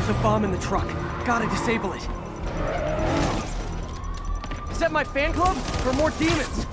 There's a bomb in the truck. Gotta disable it. Is that my fan club? For more demons?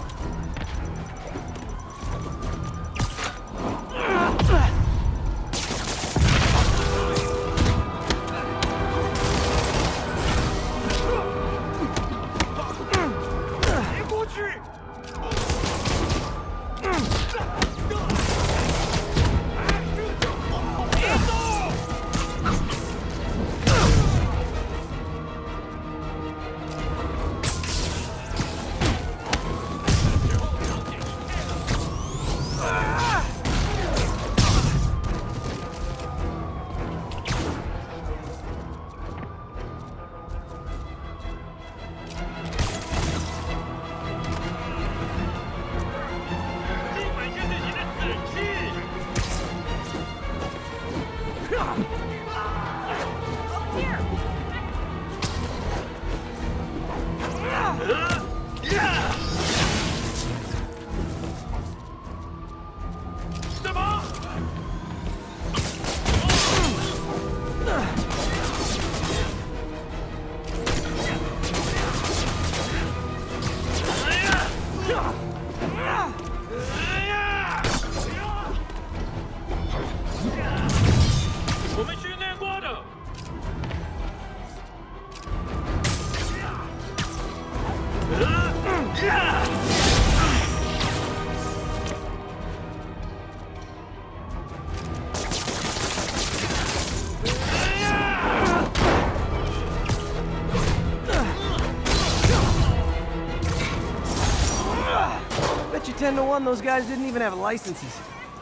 Bet you 10 to 1 those guys didn't even have licenses.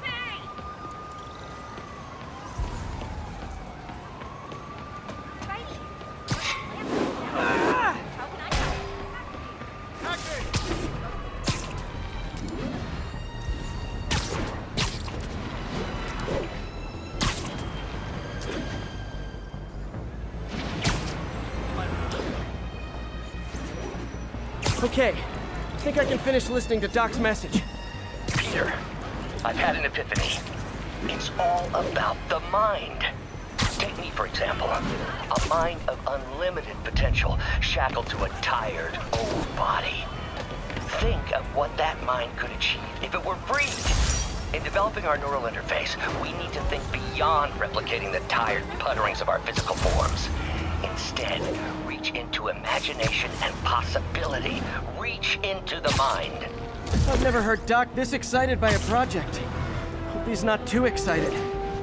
Okay, I think I can finish listening to Doc's message. Peter, I've had an epiphany. It's all about the mind. Take me, for example. A mind of unlimited potential, shackled to a tired, old body. Think of what that mind could achieve if it were freed. In developing our neural interface, we need to think beyond replicating the tired putterings of our physical forms. Instead, reach into imagination and possibility. Reach into the mind. I've never heard Doc this excited by a project. Hope he's not too excited.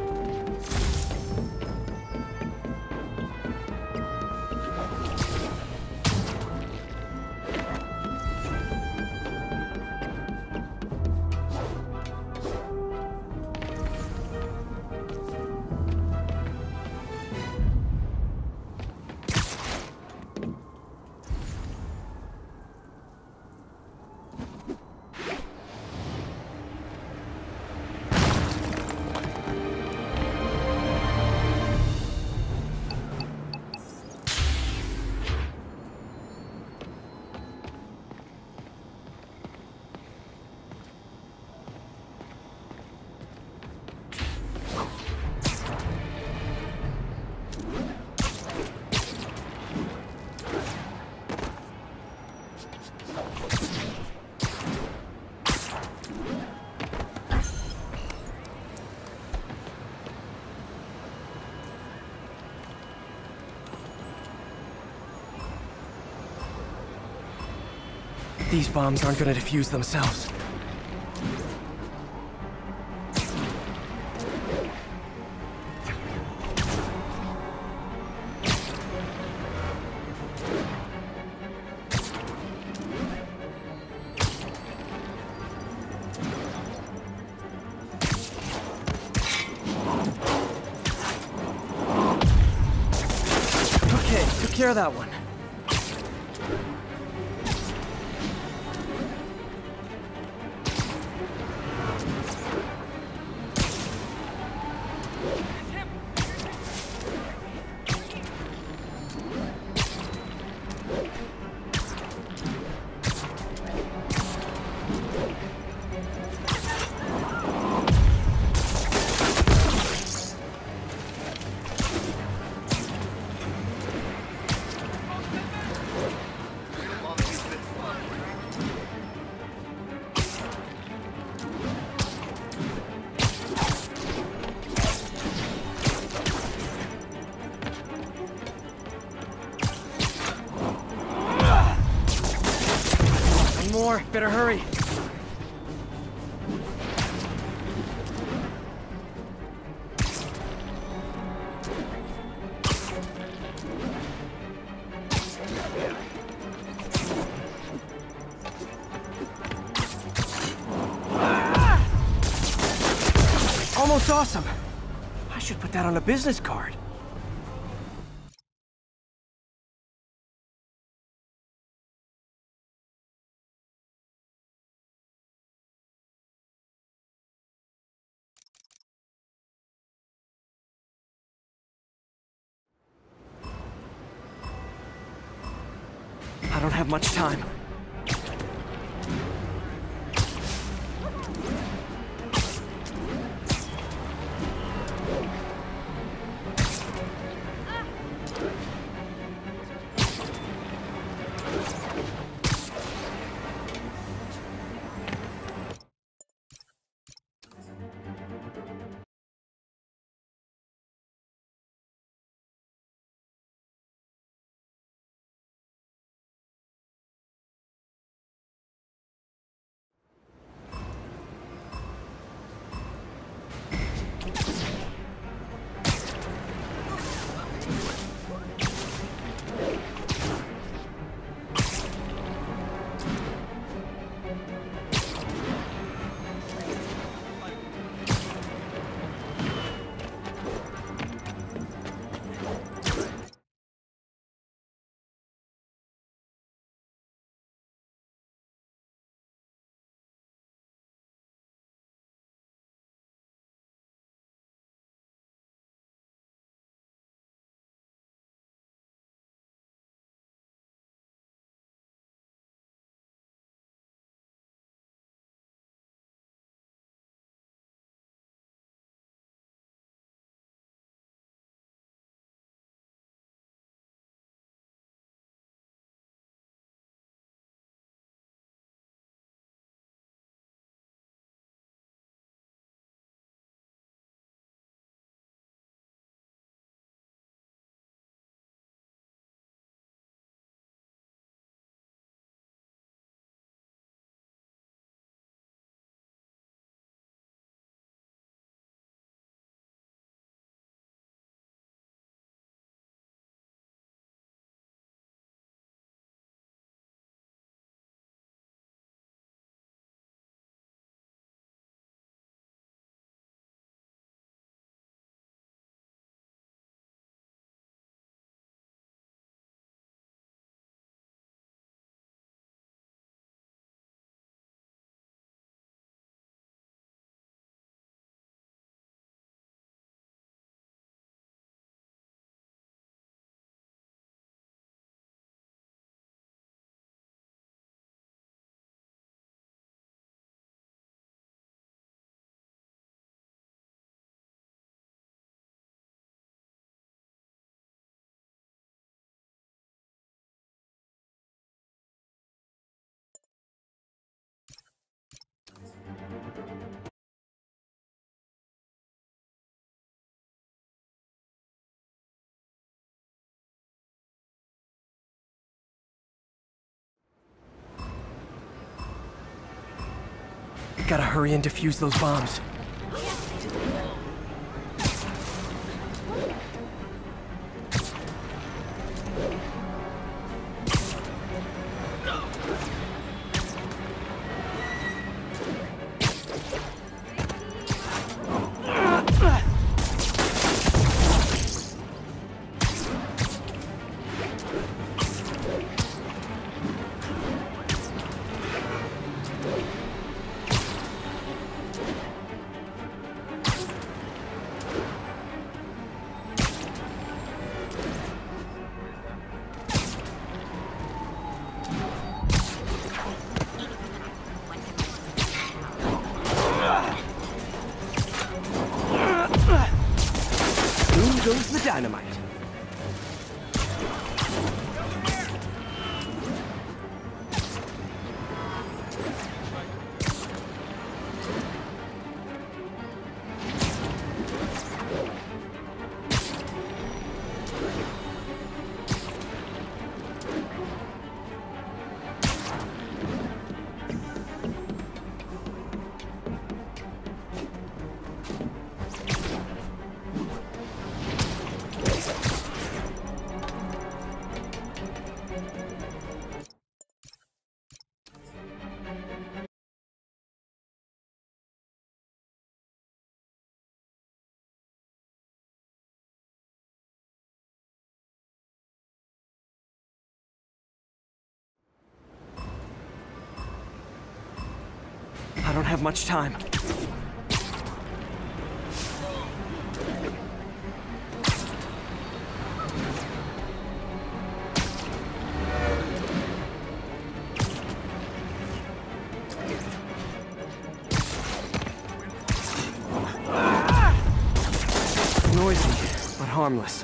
These bombs aren't gonna defuse themselves. Okay, took care of that one. door. Better hurry. Almost awesome. I should put that on a business card. I don't have much time. Gotta hurry and defuse those bombs. I don't have much time. Noisy, but harmless.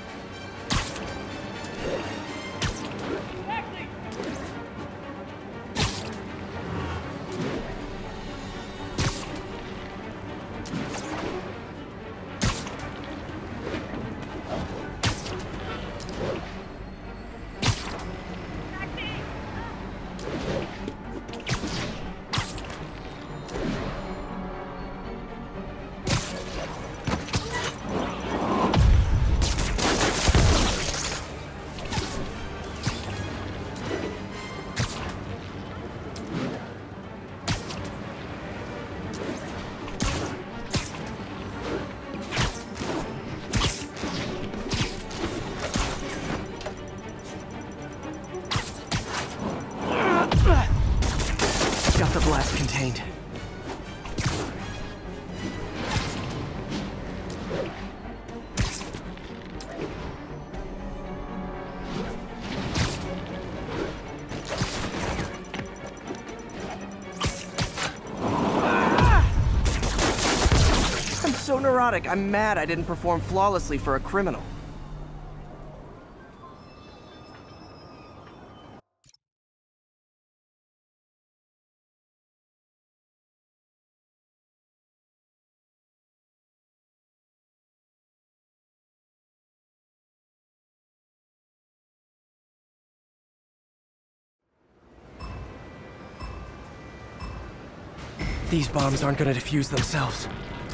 Got the blast contained. I'm so neurotic. I'm mad I didn't perform flawlessly for a criminal. These bombs aren't gonna defuse themselves.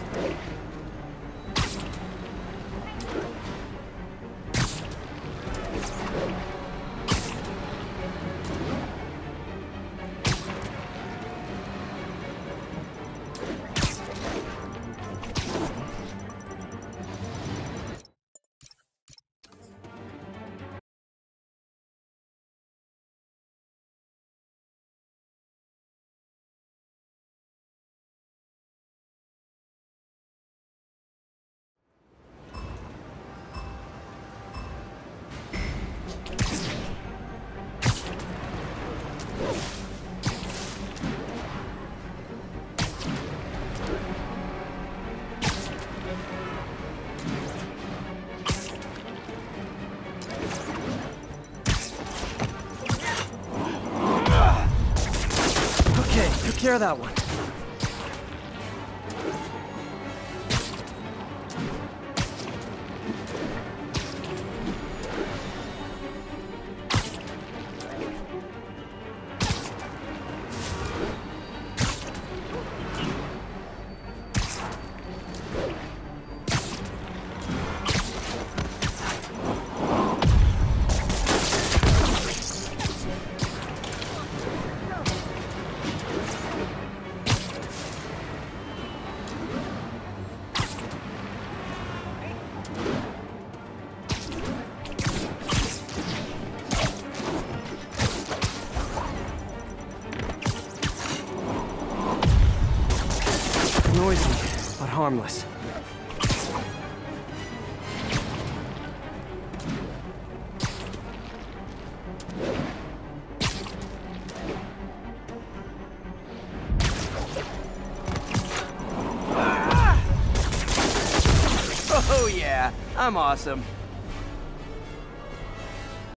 Took care of that one. Noisy, but harmless. Oh yeah, I'm awesome.